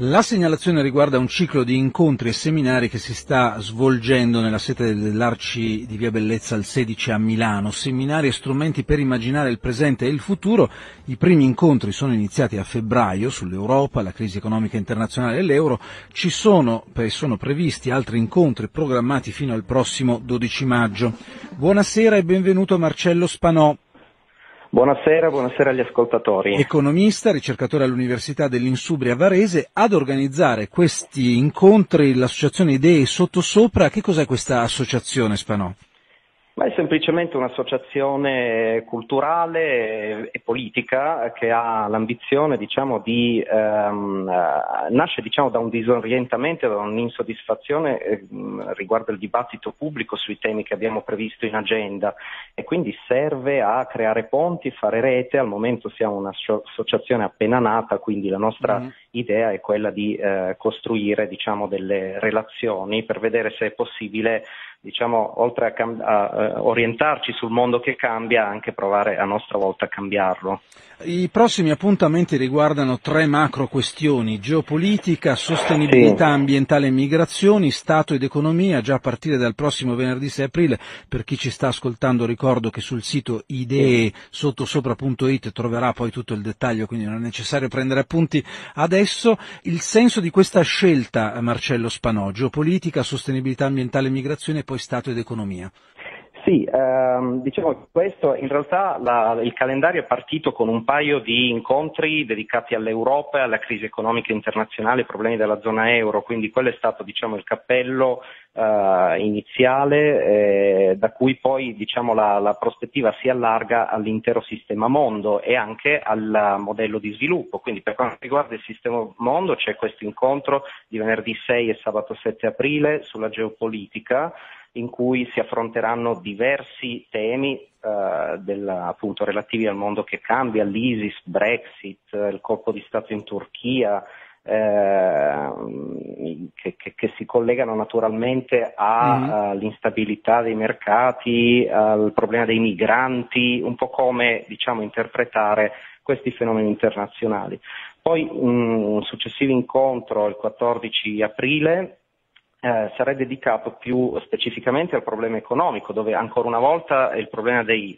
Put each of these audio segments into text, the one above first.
La segnalazione riguarda un ciclo di incontri e seminari che si sta svolgendo nella sede dell'Arci di Via Bellezza al 16 a Milano. Seminari e strumenti per immaginare il presente e il futuro. I primi incontri sono iniziati a febbraio sull'Europa, la crisi economica internazionale e l'euro. Ci sono previsti altri incontri programmati fino al prossimo 12 maggio. Buonasera e benvenuto Marcello Spanò. Buonasera agli ascoltatori. Economista, ricercatore all'Università dell'Insubria Varese. Ad organizzare questi incontri l'associazione Idee Sottosopra. Che cos'è questa associazione, Spanò? Ma è semplicemente un'associazione culturale e politica che ha l'ambizione, nasce da un disorientamento, da un'insoddisfazione riguardo il dibattito pubblico sui temi che abbiamo previsto in agenda e quindi serve a creare ponti, fare rete. Al momento siamo un'associazione appena nata, quindi la nostra idea è quella di costruire delle relazioni per vedere se è possibile, oltre a orientarci sul mondo che cambia, anche provare a nostra volta a cambiarlo. I prossimi appuntamenti riguardano 3 macro questioni: geopolitica, sostenibilità ambientale e migrazioni, Stato ed economia, già a partire dal prossimo venerdì 6 aprile. Per chi ci sta ascoltando ricordo che sul sito ideesottosopra.it troverà poi tutto il dettaglio, quindi non è necessario prendere appunti adesso. Il senso di questa scelta, Marcello Spanò: geopolitica, sostenibilità ambientale e migrazione e poi Stato ed economia. Sì, questo in realtà il calendario è partito con un paio di incontri dedicati all'Europa e alla crisi economica internazionale, ai problemi della zona euro, quindi quello è stato il cappello iniziale, da cui poi la prospettiva si allarga all'intero sistema mondo e anche al modello di sviluppo. Quindi per quanto riguarda il sistema mondo c'è questo incontro di venerdì 6 e sabato 7 aprile sulla geopolitica, in cui si affronteranno diversi temi appunto relativi al mondo che cambia, l'ISIS, Brexit, il colpo di Stato in Turchia, che si collegano naturalmente all'instabilità dei mercati, al problema dei migranti, un po' come interpretare questi fenomeni internazionali. Poi un successivo incontro il 14 aprile sarà dedicato più specificamente al problema economico, dove ancora una volta il problema dei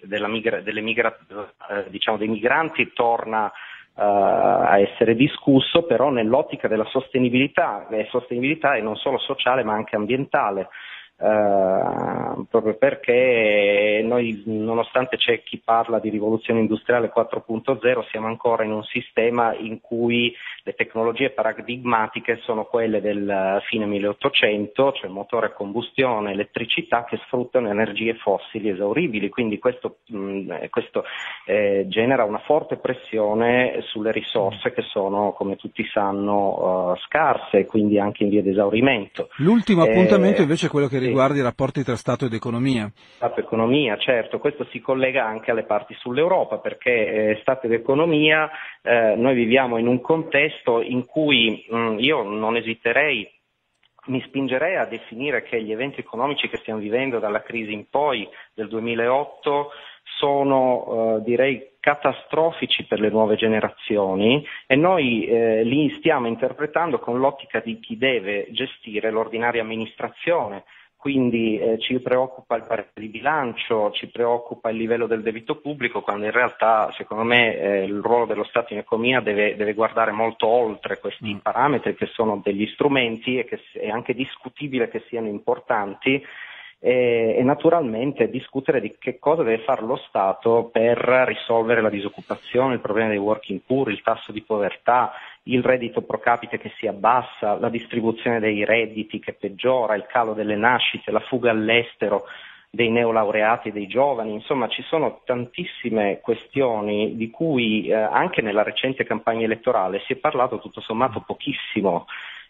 migranti torna a essere discusso, però nell'ottica della sostenibilità e non solo sociale ma anche ambientale. Proprio perché noi, nonostante c'è chi parla di rivoluzione industriale 4.0, siamo ancora in un sistema in cui le tecnologie paradigmatiche sono quelle del fine 1800, cioè motore a combustione, elettricità, che sfruttano energie fossili esauribili, quindi questo genera una forte pressione sulle risorse che sono, come tutti sanno, scarse e quindi anche in via di esaurimento. L'ultimo appuntamento invece è quello che riguarda i rapporti tra Stato ed economia. Stato e economia, certo, questo si collega anche alle parti sull'Europa, perché Stato ed economia, noi viviamo in un contesto in cui io non esiterei, mi spingerei a definire che gli eventi economici che stiamo vivendo dalla crisi in poi del 2008 sono direi catastrofici per le nuove generazioni e noi li stiamo interpretando con l'ottica di chi deve gestire l'ordinaria amministrazione. Quindi ci preoccupa il pareggio di bilancio, ci preoccupa il livello del debito pubblico, quando in realtà secondo me il ruolo dello Stato in economia deve guardare molto oltre questi parametri, che sono degli strumenti e che è anche discutibile che siano importanti, e naturalmente discutere di che cosa deve fare lo Stato per risolvere la disoccupazione, il problema dei working poor, il tasso di povertà, il reddito pro capite che si abbassa, la distribuzione dei redditi che peggiora, il calo delle nascite, la fuga all'estero dei neolaureati e dei giovani. Insomma, ci sono tantissime questioni di cui anche nella recente campagna elettorale si è parlato tutto sommato pochissimo.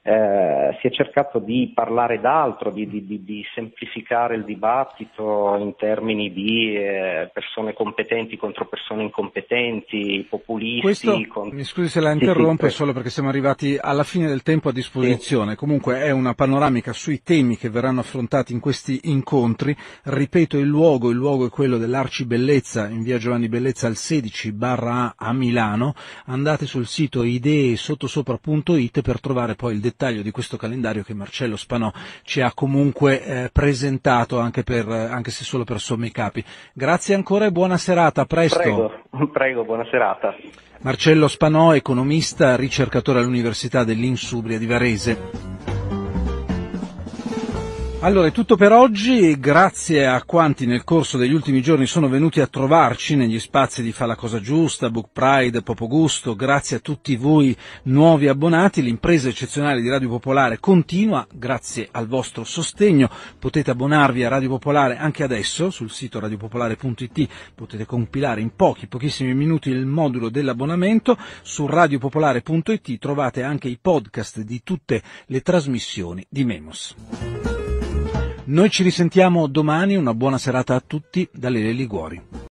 si è cercato di parlare d'altro, di semplificare il dibattito in termini di persone competenti contro persone incompetenti, populisti. Questo, mi scusi se la interrompo, è solo perché siamo arrivati alla fine del tempo a disposizione. Sì. Comunque è una panoramica sui temi che verranno affrontati in questi incontri. Ripeto il luogo è quello dell'Arcibellezza in via Giovanni Bellezza al 16/A a Milano. Andate sul sito ideesottosopra.it per trovare poi il dettaglio di questo calendario che Marcello Spanò ci ha comunque presentato anche se solo per sommi capi. Grazie ancora e buona serata, a presto. Prego, buona serata. Marcello Spanò, economista, ricercatore all'Università dell'Insubria di Varese. Allora, è tutto per oggi, grazie a quanti nel corso degli ultimi giorni sono venuti a trovarci negli spazi di Fa la Cosa Giusta, Book Pride, Popogusto, grazie a tutti voi nuovi abbonati, l'impresa eccezionale di Radio Popolare continua, grazie al vostro sostegno, potete abbonarvi a Radio Popolare anche adesso, sul sito radiopopolare.it potete compilare in pochissimi minuti il modulo dell'abbonamento, su radiopopolare.it trovate anche i podcast di tutte le trasmissioni di Memos. Noi ci risentiamo domani, una buona serata a tutti da Lele Liguori.